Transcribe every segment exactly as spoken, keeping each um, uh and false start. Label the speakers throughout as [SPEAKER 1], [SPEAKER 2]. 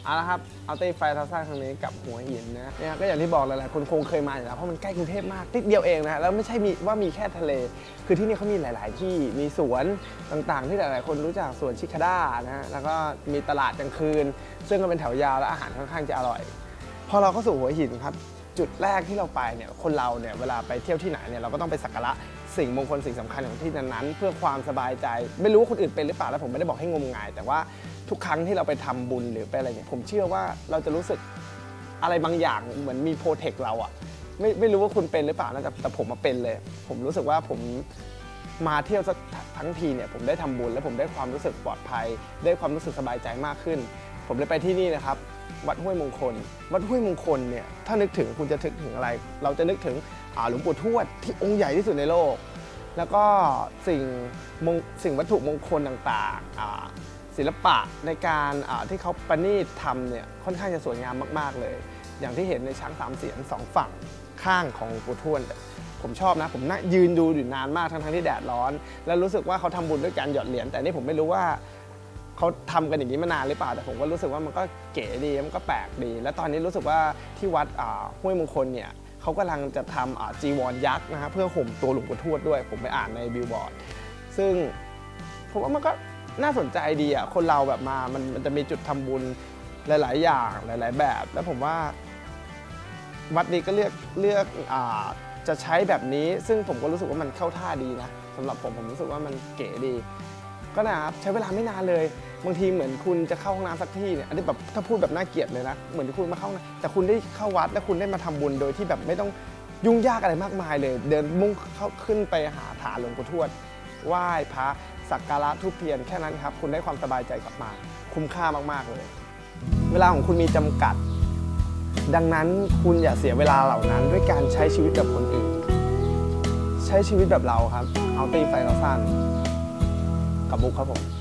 [SPEAKER 1] เอาละครับเอาตีไฟท้าซ่าครั้งนี้กับหัวหินนะเนี่ยก็อย่างที่บอกหลายๆคนคงเคยมาอยู่แล้วเพราะมันใกล้กรุงเทพมากนิดเดียวเองนะแล้วไม่ใช่มีว่ามีแค่ทะเลคือที่นี่เขามีหลายๆที่มีสวนต่างๆที่หลายๆคนรู้จักสวนชิคาด้านะฮะแล้วก็มีตลาดกลางคืนซึ่งก็เป็นแถวยาวและอาหารค่อนข้างจะอร่อยพอเราเข้าสู่หัวหินครับจุดแรกที่เราไปเนี่ยคนเราเนี่ยเวลาไปเที่ยวที่ไหนเนี่ยเราก็ต้องไปสักการะสิ่งมงคลสิ่งสำคัญของที่นั้นๆเพื่อความสบายใจไม่รู้ว่าคนอื่นเป็นหรือเปล่าแล้วผมไม่ได้บอกให้งมงายแต่ว่าทุกครั้งที่เราไปทำบุญหรือไปอะไรเนี่ยผมเชื่อว่าเราจะรู้สึกอะไรบางอย่างเหมือนมีโปรเทคเราอะไม่ไม่รู้ว่าคุณเป็นหรือเปล่านะแต่แต่ผมมาเป็นเลยผมรู้สึกว่าผมมาเที่ยวทั้งทีเนี่ยผมได้ทำบุญและผมได้ความรู้สึกปลอดภัยได้ความรู้สึกสบายใจมากขึ้นผมเลยไปที่นี่นะครับวัดห้วยมงคลวัดห้วยมงคลเนี่ยถ้านึกถึงคุณจะนึกถึงอะไรเราจะนึกถึงหลวงปู่ทวดที่องค์ใหญ่ที่สุดในโลกแล้วก็สิ่งสิ่งวัตถุมงคลต่างๆศิลปะในการที่เขาประณีตทำเนี่ยค่อนข้างจะสวยงามมากๆเลยอย่างที่เห็นในช้างสามเสียนสองฝั่งข้างของหลวงปู่ทวดผมชอบนะผมนั่งยืนดูอยู่นานมากทั้งๆที่แดดร้อนแล้วรู้สึกว่าเขาทำบุญด้วยการหยอดเหรียญแต่นี่ผมไม่รู้ว่าเขาทำกันอย่างนี้มานานหรือเปล่าแต่ผมก็รู้สึกว่ามันก็เก๋ดีมันก็แปลกดีและตอนนี้รู้สึกว่าที่วัดห้วยมงคลเนี่ยเขากำลังจะทำจีวรยักษ์นะฮะเพื่อห่มตัวหลวงปู่ทวดด้วยผมไปอ่านในบิลบอร์ดซึ่งผมว่ามันก็น่าสนใจดีอ่ะคนเราแบบมามันมันจะมีจุดทำบุญหลายๆอย่างหลายๆแบบแล้วผมว่าวัดนี้ก็เลือกเลือกอ่าจะใช้แบบนี้ซึ่งผมก็รู้สึกว่ามันเข้าท่าดีนะสำหรับผมผมรู้สึกว่ามันเก๋ดีก็นะครับใช้เวลาไม่นานเลยบางทีเหมือนคุณจะเข้าห้องน้ำสักที่เนี่ยอันนี้แบบถ้าพูดแบบน่าเกลียดเลยนะเหมือนที่คุณมาเข้าแต่คุณได้เข้าวัดและคุณได้มาทำบุญโดยที่แบบไม่ต้องยุ่งยากอะไรมากมายเลยเดินมุ่งเข้าขึ้นไปหาฐานหลวงปู่ทวดไหว้พระสักการะธูปเทียนแค่นั้นครับคุณได้ความสบายใจกลับมาคุ้มค่ามากๆเลยเวลาของคุณมีจำกัดดังนั้นคุณอย่าเสียเวลาเหล่านั้นด้วยการใช้ชีวิตแบบคนอื่นใช้ชีวิตแบบเราครับเอาตีไฟเราสั้นกับบุ๊คครับผม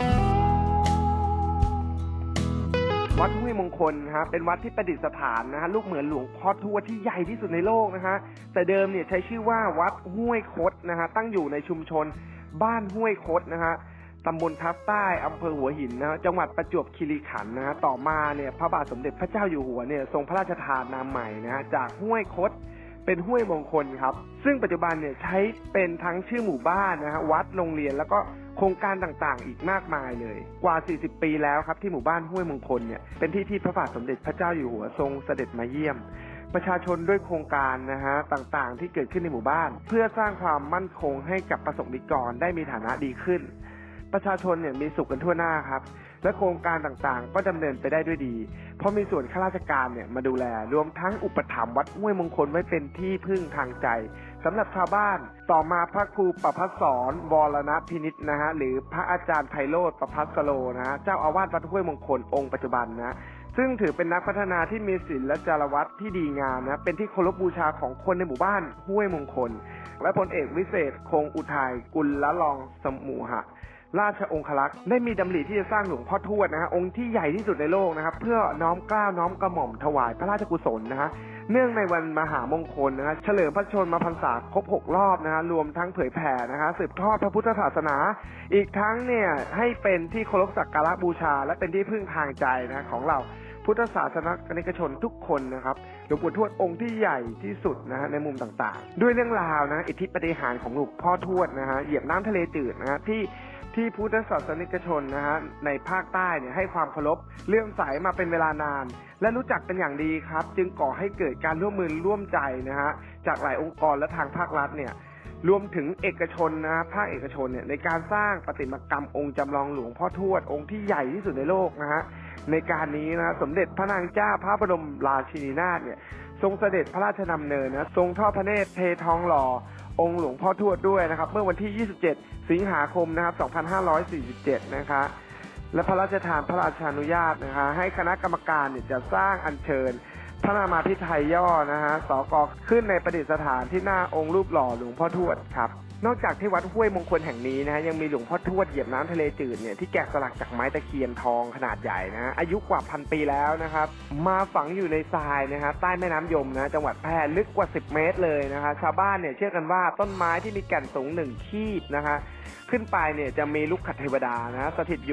[SPEAKER 1] วัดห้วยมงคลครับเป็นวัดที่ประดิษฐานนะฮะลูกเหมือนหลวงพ่อทวดที่ใหญ่ที่สุดในโลกนะฮะแต่เดิมเนี่ยใช้ชื่อว่าวัดห้วยคดนะฮะตั้งอยู่ในชุมชนบ้านห้วยคดนะฮะตำบลทับใต้อำเภอหัวหินนะจังหวัดประจวบคีรีขันธ์นะฮะต่อมาเนี่ยพระบาทสมเด็จพระเจ้าอยู่หัวเนี่ยทรงพระราชทานนามใหม่นะฮะจากห้วยคดเป็นห้วยมงคลครับซึ่งปัจจุบันเนี่ยใช้เป็นทั้งชื่อหมู่บ้านนะฮะวัดโรงเรียนแล้วก็โครงการต่างๆอีกมากมายเลยกว่าสี่สิบปีแล้วครับที่หมู่บ้านห้วยมงคลเนี่ยเป็นที่ที่พระบาทสมเด็จพระเจ้าอยู่หัวทรงเสด็จมาเยี่ยมประชาชนด้วยโครงการนะฮะต่างๆที่เกิดขึ้นในหมู่บ้านเพื่อสร้างความมั่นคงให้กับประสบนิกรได้มีฐานะดีขึ้นประชาชนเนี่ยมีสุขกันทั่วหน้าครับและโครงการต่างๆก็ดำเนินไปได้ด้วยดีเพราะมีส่วนข้าราชการเนี่ยมาดูแลรวมทั้งอุปถัมภ์วัดห้วยมงคลไว้เป็นที่พึ่งทางใจสำหรับชาวบ้านต่อมาพระครูประภัสสรวรณพินิจนะฮะหรือพระอาจารย์ไพโรจน์ประภัสโรนะฮะเจ้าอาวาสวัดห้วยมงคลองค์ปัจจุบันนะซึ่งถือเป็นนักพัฒนาที่มีศีลและจารวัตที่ดีงามนะเป็นที่เคารพบูชาของคนในหมู่บ้านห้วยมงคลและพลเอกวิเศษคงอุทัยกุลละลองสมุหะราชองครักษ์ได้มีดำริที่จะสร้างหลวงพ่อทวดนะฮะองค์ที่ใหญ่ที่สุดในโลกนะครับเพื่อน้อมเกล้าน้อมกระหม่อมถวายพระราชกุศลนะฮะเนื่องในวันมหามงคลนะฮะเฉลิมพระชนมพรรษาครบหกรอบนะฮะรวมทั้งเผยแผ่นะฮะสืบทอดพระพุทธศาสนาอีกทั้งเนี่ยให้เป็นที่เคารพสักการะบูชาและเป็นที่พึ่งทางใจนะของเราพุทธศาสนิกชนทุกคนนะครับหลวงปู่ทวดองค์ที่ใหญ่ที่สุดนะฮะในมุมต่างๆด้วยเรื่องราวนะอิทธิปาฏิหาริย์ของหลวงพ่อทวดนะฮะเหยียบน้ำทะเลจืดนะฮะที่ที่พุทธศาสนิกชนนะฮะในภาคใต้เนี่ยให้ความเคารพเลื่อมใสมาเป็นเวลานานและรู้จักเป็นอย่างดีครับจึงก่อให้เกิดการร่วมมือร่วมใจนะฮะจากหลายองค์กรและทางภาครัฐเนี่ยรวมถึงเอกชนนะภาคเอกชนเนี่ยในการสร้างประติมากรรมองค์จำลองหลวงพ่อทวดองค์ที่ใหญ่ที่สุดในโลกนะฮะในการนี้นะสมเด็จพระนางเจ้าพระบรมราชินีนาถเนี่ยทรงเสด็จพระราชดำเนินนะทรงทอดพระเนตรเททองหล่อองค์หลวงพ่อทวดด้วยนะครับเมื่อวันที่ยี่สิบเจ็ดสิงหาคมนะครับสองพันห้าร้อยสี่สิบเจ็ดนะคะและพระราชทานพระราชานุญาตนะคะให้คณะกรรมการเนี่ยจะสร้างอัญเชิญพระนามาภิไธยย่อนะฮะสกขึ้นในประดิษฐานที่หน้าองค์รูปหล่อหลวงพ่อทวดครับนอกจากที่วัดห้วยมงคลแห่งนี้นะฮะยังมีหลวงพ่อทวดเหยียบน้ำทะเลจืดเนี่ยที่แกะสลักจากไม้ตะเคียนทองขนาดใหญ่นะฮะอายุกว่าพันปีแล้วนะครับมาฝังอยู่ในทรายนะฮะใต้แม่น้ำยมนะจังหวัดแพร่ลึกกว่าสิบเมตรเลยนะฮะชาวบ้านเนี่ยเชื่อกันว่าต้นไม้ที่มีแก่นสูงหนึ่งขีดนะฮะขึ้นไปเนี่ยจะมีลูกขัดเทวดานะสถิตอยู่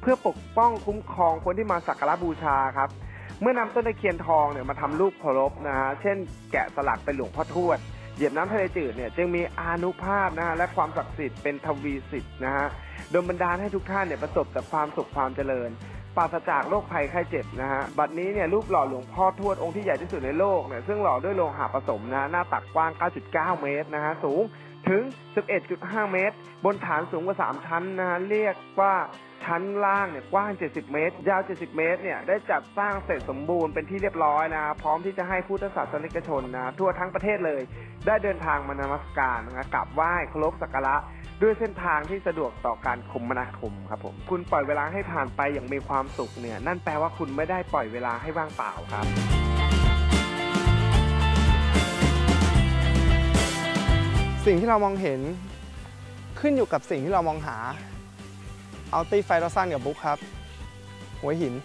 [SPEAKER 1] เพื่อปกป้องคุ้มครองคนที่มาสักการะบูชาครับเมื่อนำต้นตะเคียนทองเนี่ยมาทำรูปเคารพนะฮะเช่นแกะสลักเป็นหลวงพ่อทวดเหยียบน้ำทะเลจืดเนี่ยจึงมีอานุภาพนะฮะและความศักดิ์สิทธิ์เป็นทวีสิทธิ์นะฮะโดยบันดาลให้ทุกท่านเนี่ยประสบแต่ความสุขความเจริญปราศจากโรคภัยไข้เจ็บนะฮะบัดนี้เนี่ยรูปหล่อหลวงพ่อทวดองค์ที่ใหญ่ที่สุดในโลกเนี่ยซึ่งหล่อด้วยโลหะผสมนะหน้าตักกว้าง เก้าจุดเก้า เมตรนะฮะสูงถึง สิบเอ็ดจุดห้า เมตรบนฐานสูงกว่าสามชั้นนะฮะเรียกว่าชั้นล่างเนี่ยกว้างเจ็ดสิบเมตรยาวเจ็ดสิบเมตรเนี่ยได้จัดสร้างเสร็จสมบูรณ์เป็นที่เรียบร้อยนะพร้อมที่จะให้พุทธศาสนิกชนนะทั่วทั้งประเทศเลยได้เดินทางมานมัสการนะกราบไหว้เคารพสักการะด้วยเส้นทางที่สะดวกต่อการคมนาคมครับผมคุณปล่อยเวลาให้ผ่านไปอย่างมีความสุขเนี่ยนั่นแปลว่าคุณไม่ได้ปล่อยเวลาให้ว่างเปล่าครับ
[SPEAKER 2] สิ่งที่เรามองเห็นขึ้นอยู่กับสิ่งที่เรามองหาอัลตี้ไฟเราสร้างกับบุ๊คครับหัวหิน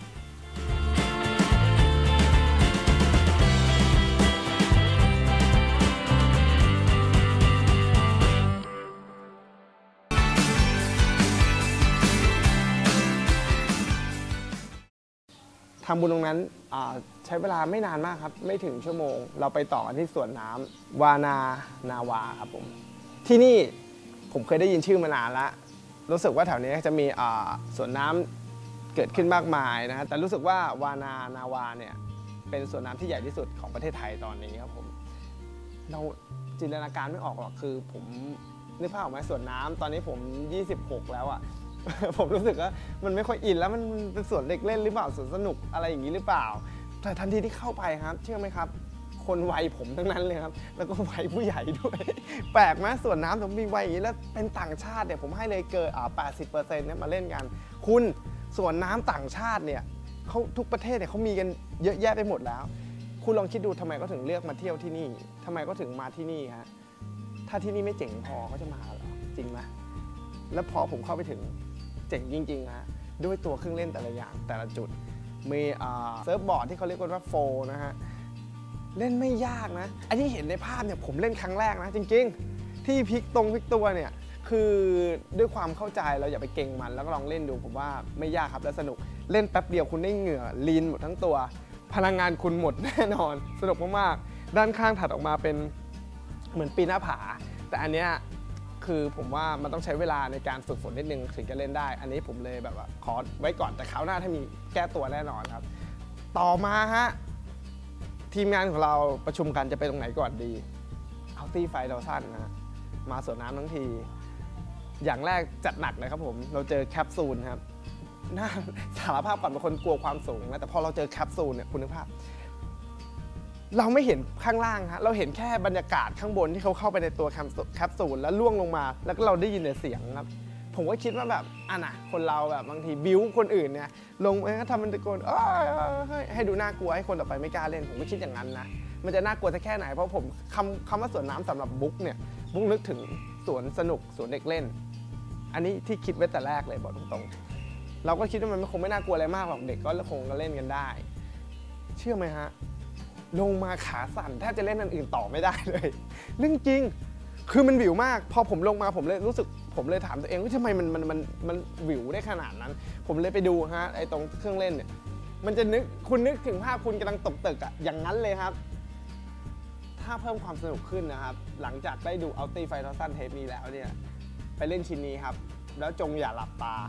[SPEAKER 2] ทำบุญตรงนั้นใช้เวลาไม่นานมากครับไม่ถึงชั่วโมงเราไปต่อกันที่สวนน้ำวานานาวาครับผมที่นี่ผมเคยได้ยินชื่อมานานแล้วรู้สึกว่าแถวนี้จะมีสวนน้ำเกิดขึ้นมากมายนะฮะแต่รู้สึกว่าวานานาวาเนี่ยเป็นสวนน้ำที่ใหญ่ที่สุดของประเทศไทยตอนนี้ครับผมเราจินตนาการไม่ออกหรอกคือผมนึกภาพออกไหมสวนน้ำตอนนี้ผมยี่สิบหกแล้วอ่ะ ผมรู้สึกว่ามันไม่ค่อยอินแล้วมันเป็นสวนเด็กเล่นหรือเปล่าสวนสนุกอะไรอย่างนี้หรือเปล่าแต่ทันทีที่เข้าไปครับเชื่อไหมครับคนวัยผมทั้งนั้นเลยครับแล้วก็วัยผู้ใหญ่ด้วยแปลกไหมส่วนน้ำผมมีวัยอย่างนี้แล้วเป็นต่างชาติเนี่ยผมให้เลยเกินอ่าแปดสิบเปอร์เซ็นต์เนี่ยมาเล่นกันคุณส่วนน้ำต่างชาติเนี่ยเขาทุกประเทศเนี่ยเขามีกันเยอะแยะไปหมดแล้วคุณลองคิดดูทำไมก็ถึงเลือกมาเที่ยวที่นี่ทำไมก็ถึงมาที่นี่ฮะถ้าที่นี่ไม่เจ๋งพอเขาจะมาเหรอจริงไหมแล้วพอผมเข้าไปถึงเจ๋งจริงๆฮะด้วยตัวเครื่องเล่นแต่ละอย่างแต่ละจุดมีเซิร์ฟบอร์ดที่เขาเรียกว่าโฟนะฮะเล่นไม่ยากนะอันที่เห็นในภาพเนี่ยผมเล่นครั้งแรกนะจริงๆที่พลิกตรงพลิกตัวเนี่ยคือด้วยความเข้าใจเราอย่าไปเก่งมันแล้วก็ลองเล่นดูผมว่าไม่ยากครับและสนุกเล่นแป๊บเดียวคุณได้เหงื่อลีนหมดทั้งตัวพลังงานคุณหมดแน่นอนสนุกมากๆด้านข้างถัดออกมาเป็นเหมือนปีนหน้าผาแต่อันเนี้ยคือผมว่ามันต้องใช้เวลาในการฝึกฝนนิดนึงถึงจะเล่นได้อันนี้ผมเลยแบบว่าขอไว้ก่อนแต่คราวหน้าถ้ามีแก้ตัวแน่นอนครับต่อมาฮะทีมงานของเราประชุมกันจะไปตรงไหนก่อนดีเอาตี้ไฟเราสั้นนะมาสวนน้ำทั้งทีอย่างแรกจัดหนักเลยครับผมเราเจอแคปซูลครับน่าสารภาพก่อนเป็นคนกลัวความสูงนะแต่พอเราเจอแคปซูลเนี่ยคุณนึกภาพเราไม่เห็นข้างล่างฮะเราเห็นแค่บรรยากาศข้างบนที่เขาเข้าไปในตัวแคปซูลแล้วล่วงลงมาแล้วก็เราได้ยินแต่เสียงครับผมก็คิดว่าแบบอ่ะนะคนเราแบบบางทีบิ้วคนอื่นเนี่ยลงไปทำมันตะโกนให้ดูน่ากลัวให้คนต่อไปไม่กล้าเล่นผมก็คิดอย่างนั้นนะมันจะน่ากลัวสักแค่ไหนเพราะผมคำคำว่าสวนน้ำสำหรับบุ๊กเนี่ยบุ๊กนึกถึงสวนสนุกสวนเด็กเล่นอันนี้ที่คิดไว้แต่แรกเลยบอกตรงๆเราก็คิดว่ามันคงไม่น่ากลัวอะไรมากหรอกเด็กก็คงก็เล่นกันได้เชื่อไหมฮะลงมาขาสั่นแทบจะเล่นอันอื่นต่อไม่ได้เลยเรื่องจริงคือมันวิวมากพอผมลงมาผมเลยรู้สึกผมเลยถามตัวเองว่าทำไมมันมันมันมันวิวได้ขนาดนั้นผมเลยไปดูฮะไอ้ตรงเครื่องเล่นเนี่ยมันจะนึกคุณนึกถึงภาพคุณกำลังตกตึกอะอย่างนั้นเลยครับถ้าเพิ่มความสนุกขึ้นนะครับหลังจากได้ดูอัลตี้ไฟทอสันเทปนี้แล้วเนี่ยไปเล่นชิ้นนี้ครับแล้วจงอย่าหลับตา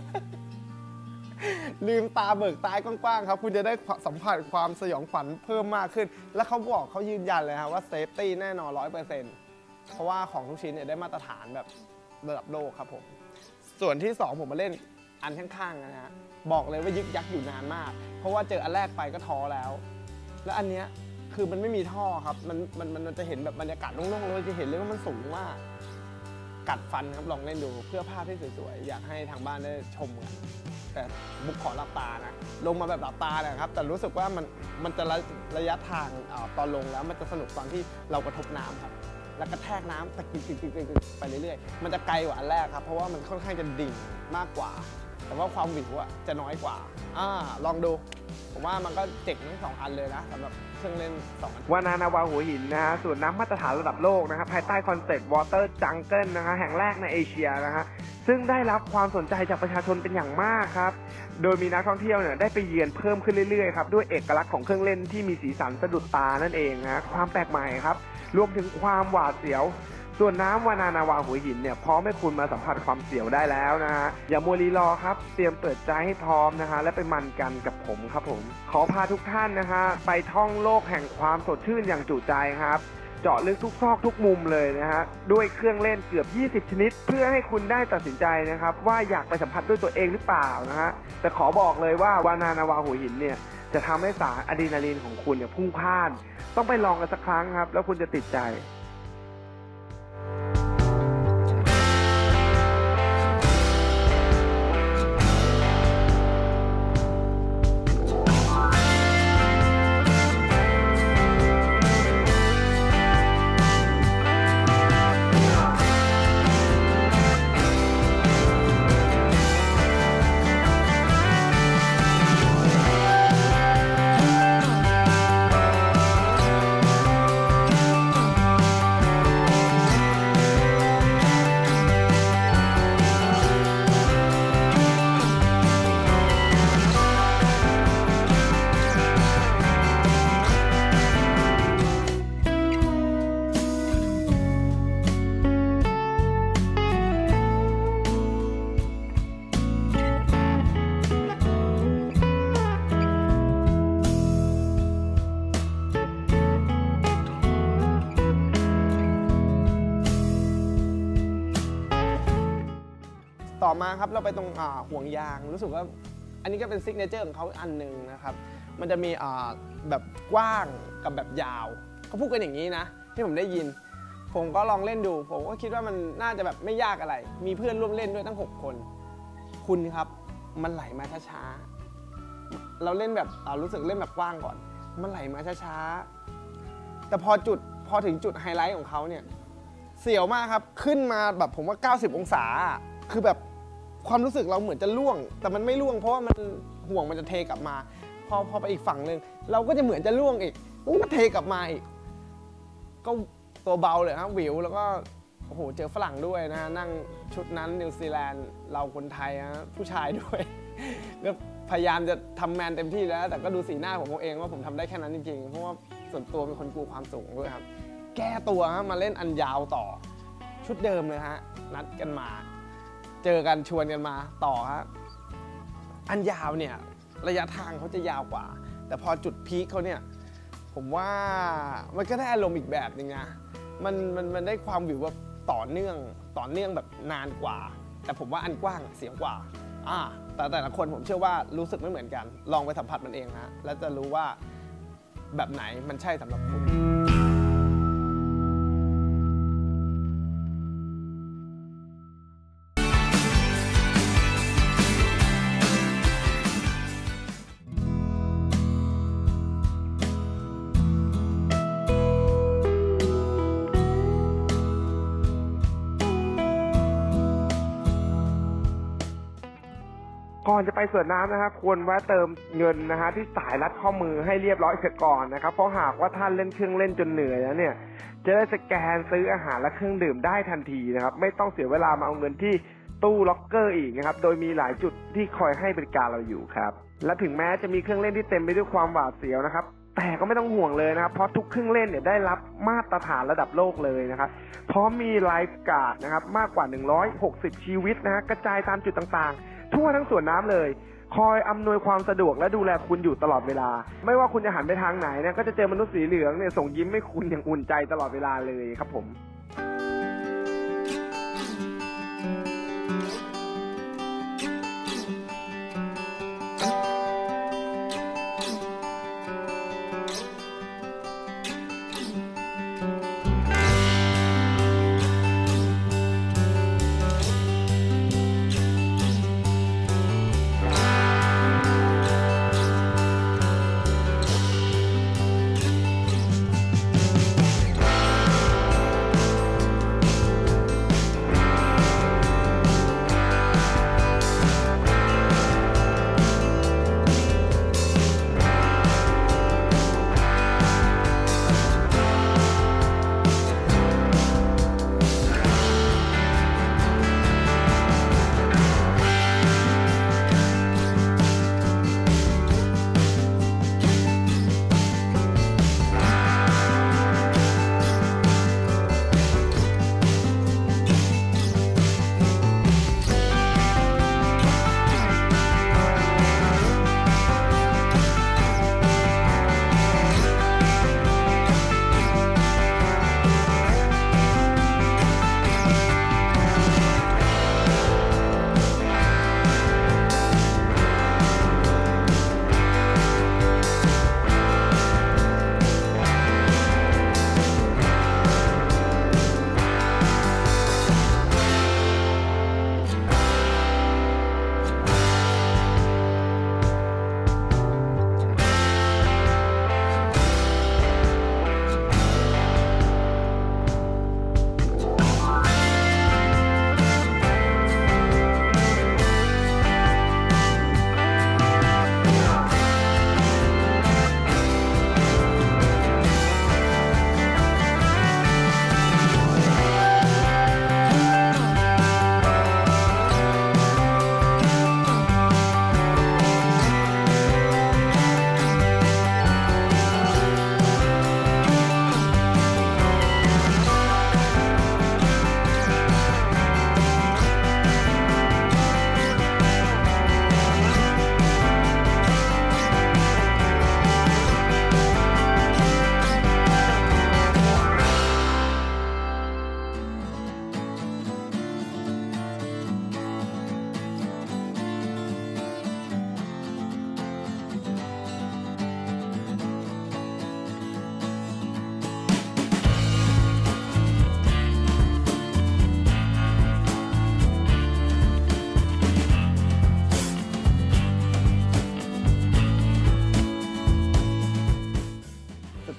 [SPEAKER 2] ลืมตาเบิกตากว้างๆครับคุณจะได้สัมผัสความสยองขวัญเพิ่มมากขึ้นแล้วเขาบอกเขายืนยันเลยครับว่าเซฟตี้แน่นอน ร้อยเปอร์เซ็นต์ เพราะว่าของทุกชิ้นเนี่ยได้มาตรฐานแบบระดับโลกครับผมส่วนที่สองผมมาเล่นอันข้างๆนะฮะบอกเลยว่ายึกยักอยู่นานมากเพราะว่าเจออันแรกไปก็ท้อแล้วแล้วอันเนี้ยคือมันไม่มีท่อครับมันมันมันจะเห็นแบบบรรยากาศโล่งๆเลยจะเห็นเลยว่ามันสูงมากกัดฟันครับลองเล่นดูเพื่อภาพที่สวยๆอยากให้ทางบ้านได้ชมกันแต่บุ๊กขอหลับตานะลงมาแบบหลับตานะครับแต่รู้สึกว่ามันมันจะระยะทางตอนลงแล้วมันจะสนุกตอนที่เรากระทบน้ำครับแล้วก็แทกน้ำตะกิกติกไปเรื่อยๆมันจะไกลกว่าอันแรกครับเพราะว่ามันค่อนข้างจะดิ่งมากกว่าแต่ว่าความวิวอะจะน้อยกว่าอ่าลองดูผมว่ามันก็เจ๋งทั้งสองอันเลยนะสำหรับเครื่องเล่นสองอัน
[SPEAKER 1] วานานาวาหัวหินนะฮะส่วนน้ำมาตรฐานระดับโลกนะครับภายใต้คอนเซ็ปต์ Water Jungle นะฮะแห่งแรกในเอเชียนะฮะซึ่งได้รับความสนใจจากประชาชนเป็นอย่างมากครับโดยมีนักท่องเที่ยวเนี่ยได้ไปเยือนเพิ่มขึ้นเรื่อยๆครับด้วยเอกลักษณ์ของเครื่องเล่นที่มีสีสันสะดุดตานั่นเองนะความแปลกใหม่ครับรวมถึงความหวาดเสียวส่วนน้ำวานานาวาหัวหินเนี่ยพร้อมให้คุณมาสัมผัสความเสียวได้แล้วนะฮะอย่ามัวรีรอครับเตรียมเปิดใจให้พร้อมนะฮะและไปมันกันกับผมครับผมขอพาทุกท่านนะฮะไปท่องโลกแห่งความสดชื่นอย่างจุใจครับเจาะลึกทุกซอกทุกมุมเลยนะฮะด้วยเครื่องเล่นเกือบยี่สิบชนิดเพื่อให้คุณได้ตัดสินใจนะครับว่าอยากไปสัมผัสด้วยตัวเองหรือเปล่านะฮะแต่ขอบอกเลยว่าวานานาวาหัวหินเนี่ยจะทำให้สารอะดรีนาลีนของคุณเนี่ยพุ่งพล่านต้องไปลองกันสักครั้งครับแล้วคุณจะติดใจ
[SPEAKER 2] ต่อมาครับเราไปตรงห่วงยางรู้สึกว่าอันนี้ก็เป็นซิกเนเจอร์ของเขาอันหนึ่งนะครับมันจะมีแบบกว้างกับแบบยาวเขาพูดกันอย่างนี้นะที่ผมได้ยินผมก็ลองเล่นดูผมก็คิดว่ามันน่าจะแบบไม่ยากอะไรมีเพื่อนร่วมเล่นด้วยตั้งหกคนคุณครับมันไหลมาช้าๆเราเล่นแบบรู้สึกเล่นแบบกว้างก่อนมันไหลมาช้าๆแต่พอจุดพอถึงจุดไฮไลท์ของเขาเนี่ยเสียวมากครับขึ้นมาแบบผมว่าเก้าสิบองศาคือแบบความรู้สึกเราเหมือนจะล่วงแต่มันไม่ล่วงเพราะว่ามันห่วงมันจะเทกลับมาพอพอไปอีกฝั่งหนึ่งเราก็จะเหมือนจะล่วงอีกมันก็เทกลับมาอีกก็ตัวเบาเลยครับวิวแล้วก็โอ้โหเจอฝรั่งด้วยนะนั่งชุดนั้นนิวซีแลนด์เราคนไทยนะผู้ชายด้วยก็พยายามจะทำแมนเต็มที่แล้วแต่ก็ดูสีหน้าผมเองว่าผมทำได้แค่นั้นจริงๆเพราะว่าส่วนตัวเป็นคนกลัวความสูงด้วยครับแก้ตัวมาเล่นอันยาวต่อชุดเดิมเลยฮะนัดกันมาเจอกันชวนกันมาต่อฮะอันยาวเนี่ยระยะทางเขาจะยาวกว่าแต่พอจุดพีคเขาเนี่ยผมว่ามันก็ได้อารมณ์อีกแบบนึงนะมันมันมันได้ความวิวแบบต่อเนื่องต่อเนื่องแบบนานกว่าแต่ผมว่าอันกว้างเสียงกว่าอ่าแต่แต่ละคนผมเชื่อว่ารู้สึกไม่เหมือนกันลองไปสัมผัสมันเองฮะแล้วจะรู้ว่าแบบไหนมันใช่สำหรับคุณ
[SPEAKER 1] ก่อนจะไปสวนน้ำนะครับควรแวะเติมเงินนะฮะที่สายรัดข้อมือให้เรียบร้อยเสียก่อนนะครับเพราะหากว่าท่านเล่นเครื่องเล่นจนเหนื่อยแล้วเนี่ยจะได้สแกนซื้ออาหารและเครื่องดื่มได้ทันทีนะครับไม่ต้องเสียเวลามาเอาเงินที่ตู้ล็อกเกอร์อีกนะครับโดยมีหลายจุดที่คอยให้บริการเราอยู่ครับและถึงแม้จะมีเครื่องเล่นที่เต็มไปด้วยความหวาดเสียวนะครับแต่ก็ไม่ต้องห่วงเลยนะครับเพราะทุกเครื่องเล่นเนี่ยได้รับมาตรฐานระดับโลกเลยนะครับพร้อมมีไลฟ์การ์ดนะครับมากกว่าหนึ่งร้อยหกสิบชีวิตนะฮะกระจายตามจุดต่างๆทั่วทั้งสวนน้ำเลยคอยอำนวยความสะดวกและดูแลคุณอยู่ตลอดเวลาไม่ว่าคุณจะหันไปทางไหนเนี่ยก็จะเจอมนุษย์สีเหลืองเนี่ยส่งยิ้มให้คุณอย่างอุ่นใจตลอดเวลาเลยครับผม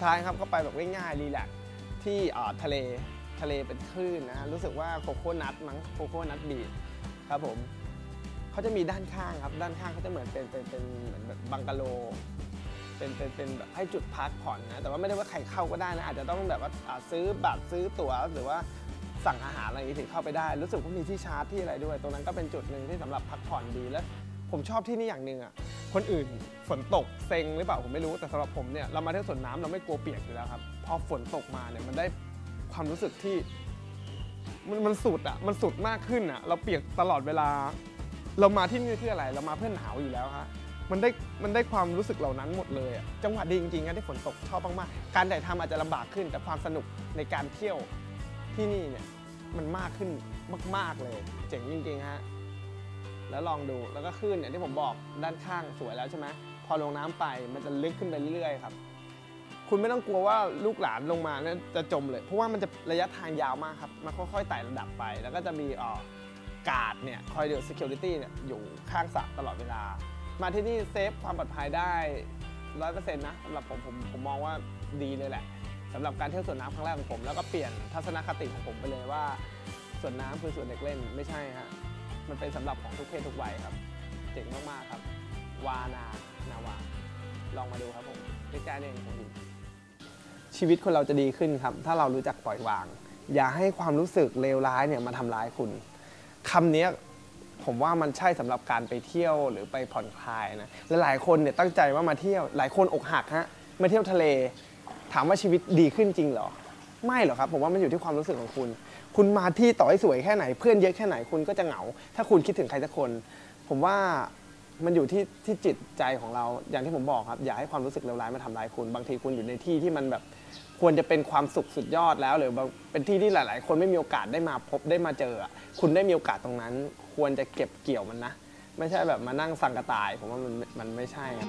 [SPEAKER 2] ท้ายครับก็ไปแบบง่ายๆรีแลกซ์ที่ทะเลทะเลเป็นคลื่นนะฮะรู้สึกว่าโคโค่นัทมั้งโคโค่นัทบีชครับผมเขาจะมีด้านข้างครับด้านข้างเขาจะเหมือนเป็นเป็นเป็นเหมือนแบบบังกะโลเป็นเป็นเป็นแบบให้จุดพักผ่อนนะแต่ว่าไม่ได้ว่าใครเข้าก็ได้นะอาจจะต้องแบบว่าซื้อบัตรซื้อตั๋วหรือว่าสั่งอาหารอะไรอย่างนี้ถึงเข้าไปได้รู้สึกว่ามีที่ชาร์จที่อะไรด้วยตรงนั้นก็เป็นจุดหนึ่งที่สำหรับพักผ่อนดีและผมชอบที่นี่อย่างหนึ่งอ่ะคนอื่นฝนตกเซ็งหรือเปล่าผมไม่รู้แต่สำหรับผมเนี่ยเรามาเที่ยวสวนน้ำเราไม่กลัวเปียกอยู่แล้วครับพอฝนตกมาเนี่ยมันได้ความรู้สึกที่มันมันสุดอ่ะมันสุดมากขึ้นอ่ะเราเปียกตลอดเวลาเรามาที่นี่เพื่ออะไรเรามาเพื่อหนาวอยู่แล้วฮะมันได้มันได้ความรู้สึกเหล่านั้นหมดเลยอ่ะจังหวะดีจริงๆนะที่ฝนตกชอบมากๆการถ่ายทำอาจจะลำบากขึ้นแต่ความสนุกในการเที่ยวที่นี่เนี่ยมันมากขึ้นมากๆเลยเจ๋งจริงๆฮะแล้วลองดูแล้วก็คลื่นอย่างที่ผมบอกด้านข้างสวยแล้วใช่ไหมพอลงน้ำไปมันจะลึกขึ้นไปเรื่อยๆครับคุณไม่ต้องกลัวว่าลูกหลานลงมาเนี่ยจะจมเลยเพราะว่ามันจะระยะทางยาวมากครับมันค่อยๆไต่ระดับไปแล้วก็จะมีอ่อกาดเนี่ยคอยดู security เนี่ยอยู่ข้างสระตลอดเวลามาที่นี่เซฟความปลอดภัยได้ ร้อยเปอร์เซ็นต์ นะสำหรับผมผมผมมองว่าดีเลยแหละสำหรับการเที่ยวสวนน้ำครั้งแรกของผมแล้วก็เปลี่ยนทัศนคติของผมไปเลยว่าสวนน้ำคือสวนเด็กเล่นไม่ใช่ฮะมันเป็นสำหรับของทุกเพศทุกวัยครับเจ๋งมากๆครับวานานาวาลองมาดูครับผมใกล้ๆนี่เองผมดูชีวิตคนเราจะดีขึ้นครับถ้าเรารู้จักปล่อยวางอย่าให้ความรู้สึกเลวร้ายเนี่ยมาทำร้ายคุณคำนี้ผมว่ามันใช่สำหรับการไปเที่ยวหรือไปผ่อนคลายนะและหลายคนเนี่ยตั้งใจว่ามาเที่ยวหลายคนอกหักฮะมาเที่ยวทะเลถามว่าชีวิตดีขึ้นจริงเหรอไม่หรอกครับผมว่ามันอยู่ที่ความรู้สึกของคุณคุณมาที่ต่อให้สวยแค่ไหนเพื่อนเยอะแค่ไหนคุณก็จะเหงาถ้าคุณคิดถึงใครสักคนผมว่ามันอยู่ที่ที่จิตใจของเราอย่างที่ผมบอกครับอย่าให้ความรู้สึกเลวร้ายมาทำร้ายคุณบางทีคุณอยู่ในที่ที่มันแบบควรจะเป็นความสุขสุดยอดแล้วหรือเป็นที่ที่หลายๆคนไม่มีโอกาสได้มาพบได้มาเจอคุณได้มีโอกาสตรงนั้นควรจะเก็บเกี่ยวมันนะไม่ใช่แบบมานั่งสังกะตายผมว่ามันมันไม่ใช่ครับ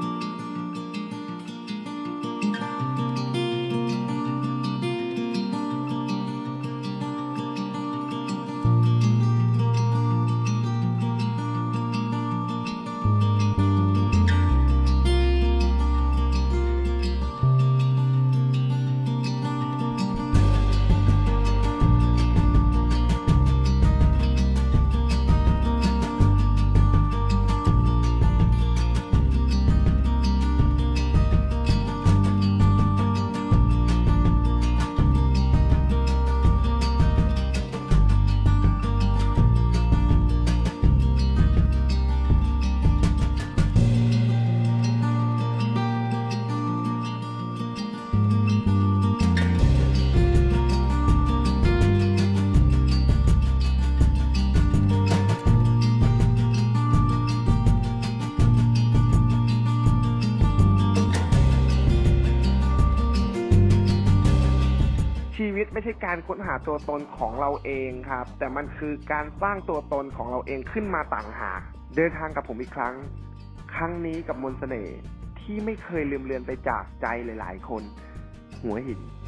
[SPEAKER 1] ชีวิตไม่ใช่การค้นหาตัวตนของเราเองครับแต่มันคือการสร้างตัวตนของเราเองขึ้นมาต่างหากเดินทางกับผมอีกครั้งครั้งนี้กับมนต์เสน่ห์ที่ไม่เคยลืมเลือนไปจากใจหลายๆคนหัวหิน